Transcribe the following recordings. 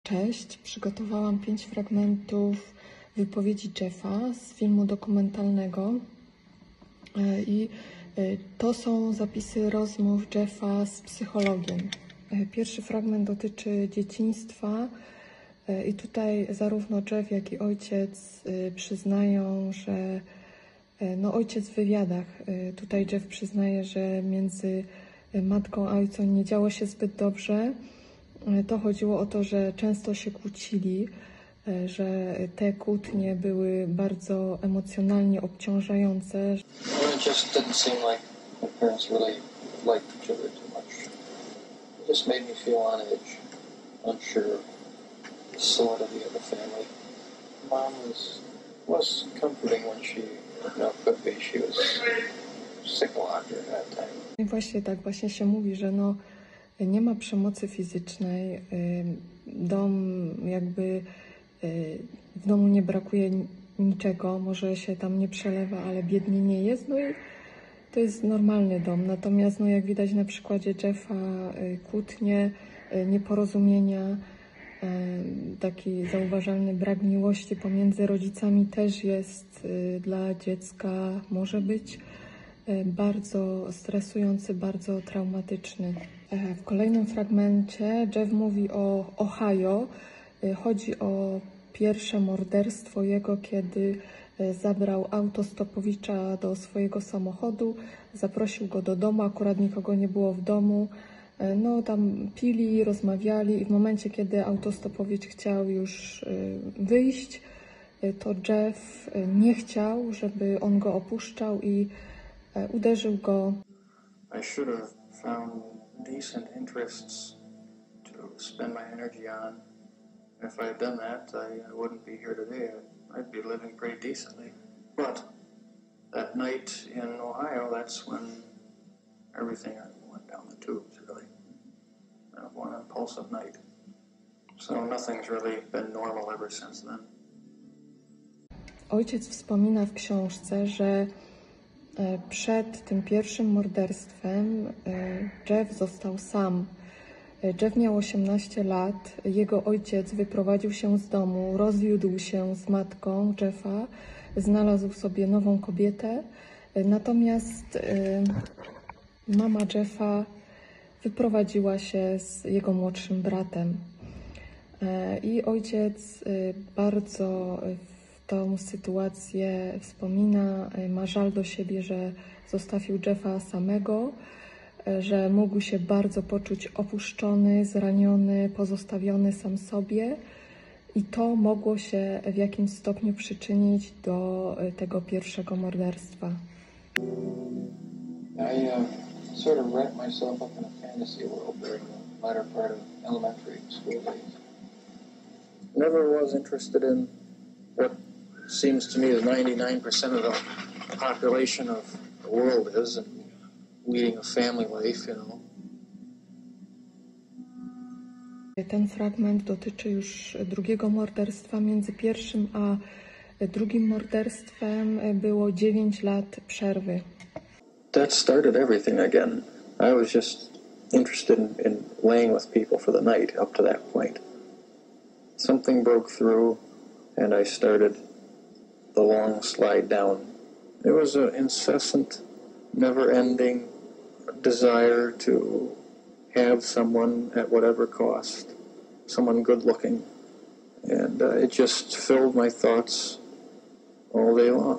Cześć, przygotowałam 5 fragmentów wypowiedzi Jeffa z filmu dokumentalnego i to są zapisy rozmów Jeffa z psychologiem. Pierwszy fragment dotyczy dzieciństwa i tutaj zarówno Jeff, jak i ojciec przyznają, że ojciec w wywiadach, tutaj Jeff przyznaje, że między matką a ojcem nie działo się zbyt dobrze. To chodziło o to, że często się kłócili, że te kłótnie były bardzo emocjonalnie obciążające. It just didn't seem like my parents really liked each other too much. It just made me feel on edge, unsure of the solidity of the family. Mom was comforting when she could be. She was sick a lot during that time. I właśnie tak właśnie się mówi, że nie ma przemocy fizycznej, w domu nie brakuje niczego, może się tam nie przelewa, ale biednie nie jest, i to jest normalny dom. Natomiast jak widać na przykładzie Jeffa, kłótnie, nieporozumienia, taki zauważalny brak miłości pomiędzy rodzicami też jest dla dziecka, może być bardzo stresujący, bardzo traumatyczny. W kolejnym fragmencie Jeff mówi o Ohio. Chodzi o pierwsze morderstwo jego, kiedy zabrał autostopowicza do swojego samochodu, zaprosił go do domu, akurat nikogo nie było w domu. Tam pili, rozmawiali i w momencie, kiedy autostopowicz chciał już wyjść, to Jeff nie chciał, żeby on go opuszczał i uderzył go. I should have found decent interests to spend my energy on. If I had done that, I wouldn't be here today. I'd be living pretty decently. But that night in Ohio, that's when everything went down the tubes, really. One impulsive night. So nothing's really been normal ever since then. Ojciec wspomina w książce, że przed tym pierwszym morderstwem Jeff został sam. Jeff miał 18 lat, jego ojciec wyprowadził się z domu, rozwiódł się z matką Jeffa, znalazł sobie nową kobietę, natomiast mama Jeffa wyprowadziła się z jego młodszym bratem. I ojciec bardzo tą sytuację wspomina, ma żal do siebie, że zostawił Jeffa samego, że mógł się bardzo poczuć opuszczony, zraniony, pozostawiony sam sobie i to mogło się w jakimś stopniu przyczynić do tego pierwszego morderstwa. I sort of wrapped myself up in a fantasy world during the latter part of elementary school days. Never was interested in what seems to me that 99% of the population of the world is, and leading a family life, Ten fragment dotyczy już drugiego morderstwa. Między pierwszym a drugim morderstwem było 9 lat przerwy. That started everything again. I was just interested in laying with people for the night up to that point. Something broke through and I started the long slide down. It was an incessant, never-ending desire to have someone at whatever cost, someone good-looking, and it just filled my thoughts all day long.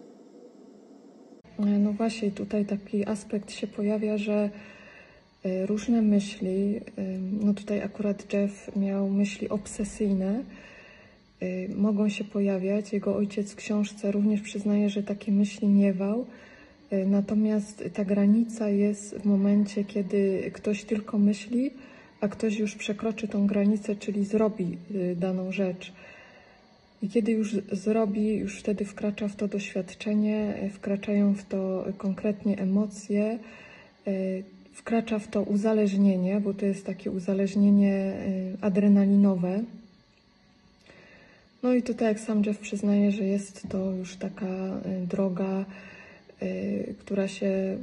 Właśnie tutaj taki aspekt się pojawia, że różne myśli, tutaj akurat Jeff miał myśli obsesyjne, mogą się pojawiać. Jego ojciec w książce również przyznaje, że takie myśli miewał. Natomiast ta granica jest w momencie, kiedy ktoś tylko myśli, a ktoś już przekroczy tą granicę, czyli zrobi daną rzecz. I kiedy już zrobi, już wtedy wkracza w to doświadczenie, wkraczają w to konkretnie emocje, wkracza w to uzależnienie, bo to jest takie uzależnienie adrenalinowe. I tutaj, jak sam Jeff przyznaje, że jest to już taka droga, która się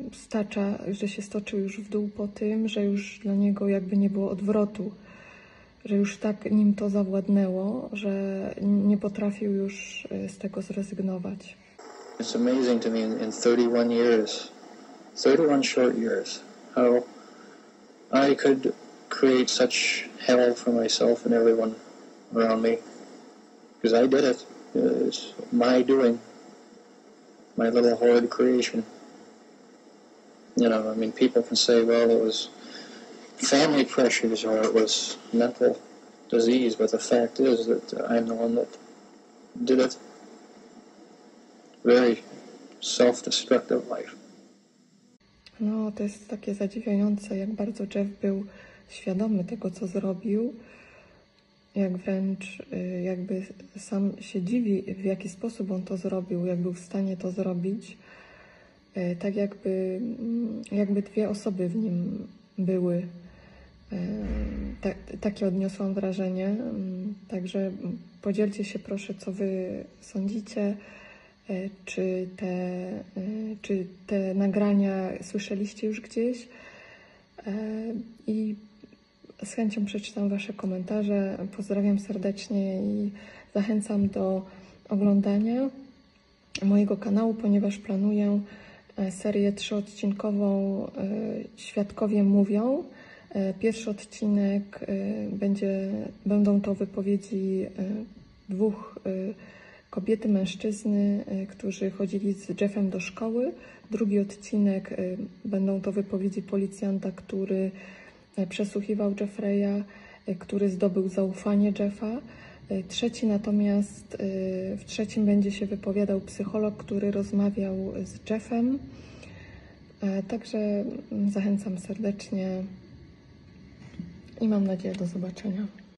stacza, że się stoczył już w dół po tym, że już dla niego jakby nie było odwrotu. że już tak nim to zawładnęło, że nie potrafił już z tego zrezygnować. It's amazing to me in 31 years, 31 short years, how I could create such hell for myself and everyone around me. Because I did it. It's my doing. My little horrid creation. You know, I mean, people can say, well, it was family pressures or it was mental disease, but the fact is that I'm the one that did it. Very self-destructive life. No, to jest takie zadziwiające, jak bardzo Jeff był świadomy tego, co zrobił. Jak wręcz jakby sam się dziwi, w jaki sposób on to zrobił, jak był w stanie to zrobić. Tak jakby dwie osoby w nim były. Takie odniosłam wrażenie. Także podzielcie się proszę, co wy sądzicie. Czy te nagrania słyszeliście już gdzieś? I z chęcią przeczytam wasze komentarze. Pozdrawiam serdecznie i zachęcam do oglądania mojego kanału, ponieważ planuję serię 3-odcinkową Świadkowie mówią. Pierwszy odcinek będą to wypowiedzi dwóch kobiety, mężczyzny, którzy chodzili z Jeffem do szkoły. Drugi odcinek będą to wypowiedzi policjanta, który przesłuchiwał Jeffreya, który zdobył zaufanie Jeffa. Trzeci natomiast, w trzecim będzie się wypowiadał psycholog, który rozmawiał z Jeffem. Także zachęcam serdecznie i mam nadzieję do zobaczenia.